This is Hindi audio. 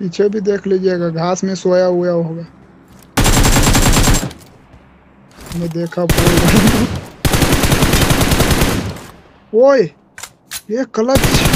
पीछे भी देख लीजिएगा, घास में सोया हुआ होगा। मैं देखा पूरा। ओए ये क्लच